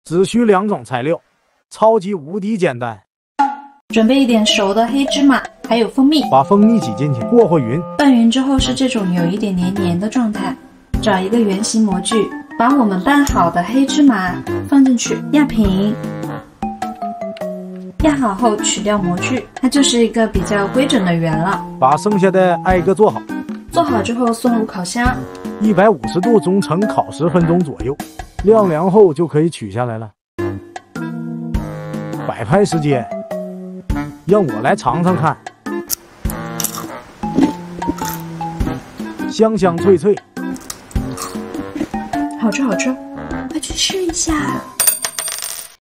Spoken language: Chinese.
只需2种材料，超级无敌简单。 准备一点熟的黑芝麻，还有蜂蜜， 把蜂蜜挤进去，和匀。 拌匀之后是这种有一点黏黏的状态。找一个圆形模具，把我们拌好的黑芝麻放进去，压平。压好后取掉模具，它就是一个比较规整的圆了。 把剩下的挨个做好。 做好之后送入烤箱 ，150度中程烤10分钟左右，晾凉后就可以取下来了。摆拍时间，让我来尝尝看，香香脆脆， 好吃好吃，快去试一下。